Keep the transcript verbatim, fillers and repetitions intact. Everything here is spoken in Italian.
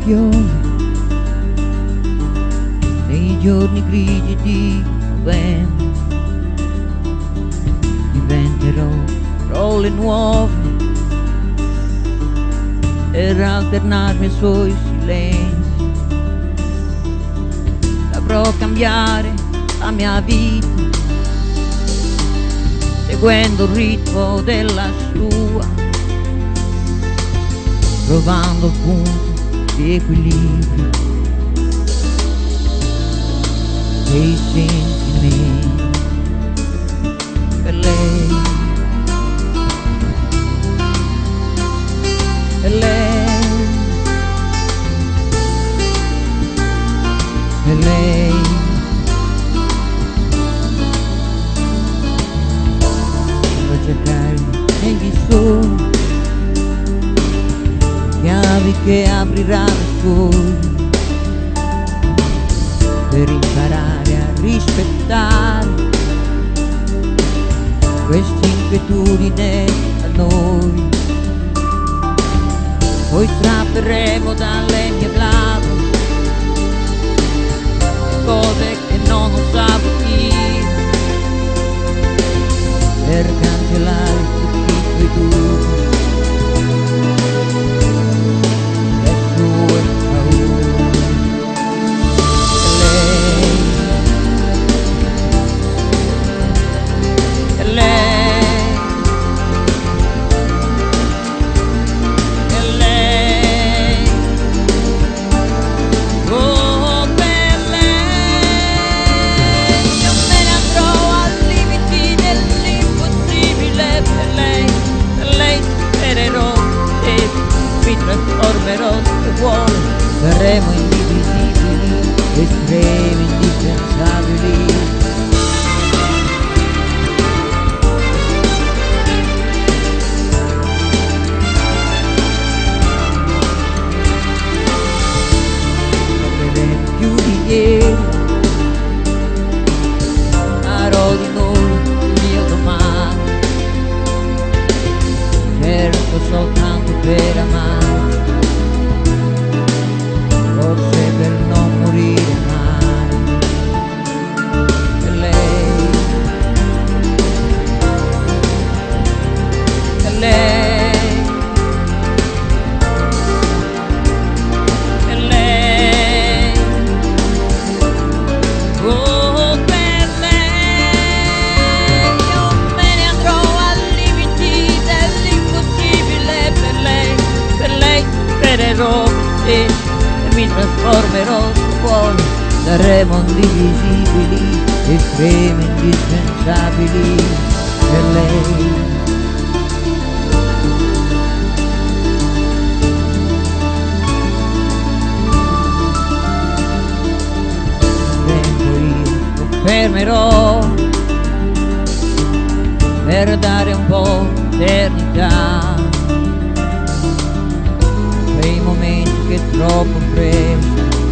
fiori nei giorni grigi di novembre. Diventerò parole nuove per alternarmi ai suoi silenzi. Saprò cambiare la mia vita seguendo il ritmo della sua, trovando il punto di equilibrio dei sentimenti per lei, per lei, per lei. Devo cercare negli sogni chiavi che apriranno i suoi, per imparare a rispettare questa inquietudine a noi. Poi strapperemo dalle mie labbra cose che non osavo dire, per cancellare tutti i tuoi dubbi, le tue paure. E lei, e lei, e lei, oh per lei. Io me ne andrò al limite dell'impossibile per lei, per lei spererò e mi trasformerò se vuole. Saremo indivisibili, estremi, indispensabili. Sapremo più di ieri, farò di noi il mio domani, certo soltanto per amare, forse per non morire mai. E lei, e lei, e lei, oh per lei. Io me ne andrò al limite dell'impossibile per lei, per lei spererò e mi trasformerò se vuole. Saremo indivisibili, estremi, indispensabili per lei. Tempo io soffermerò per dare un po' di eternità, quei momenti che troppo presto